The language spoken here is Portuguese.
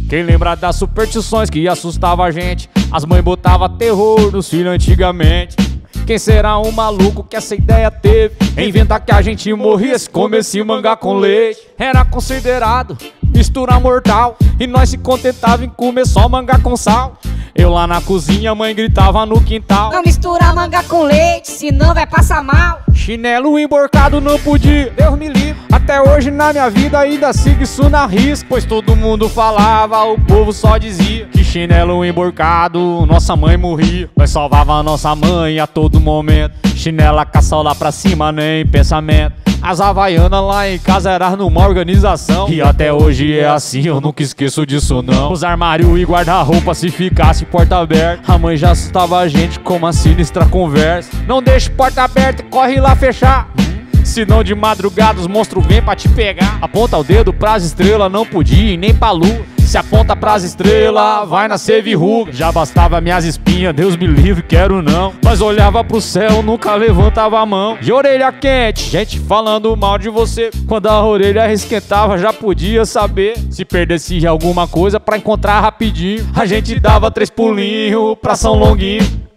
Quem lembra das superstições que assustava a gente? As mães botavam terror nos filhos antigamente. Quem será um maluco que essa ideia teve? Inventar que a gente morria se comesse mangá com leite. Era considerado mistura mortal, e nós se contentava em comer só mangá com sal. Eu lá na cozinha, a mãe gritava no quintal: não mistura manga com leite, senão vai passar mal. Chinelo emborcado não podia, Deus me livre. Até hoje na minha vida ainda sigo isso na risca, pois todo mundo falava, o povo só dizia que chinelo emborcado, nossa mãe morria. Nós salvava a nossa mãe a todo momento. Chinela caça lá pra cima, nem pensamento. As havaianas lá em casa eram numa organização, e até hoje é assim, eu nunca esqueço disso não. Os armários e guarda-roupa se ficasse porta aberta, a mãe já assustava a gente com uma sinistra conversa: não deixe porta aberta e corre lá fechar, senão de madrugada os monstros vêm pra te pegar. Aponta o dedo pras estrelas, não podia ir nem pra lua. Se aponta pras estrelas, vai nascer verruga. Já bastava minhas espinhas, Deus me livre, quero não. Mas olhava pro céu, nunca levantava a mão. De orelha quente, gente falando mal de você. Quando a orelha esquentava, já podia saber. Se perdesse alguma coisa pra encontrar rapidinho, a gente dava 3 pulinhos pra São Longuinho.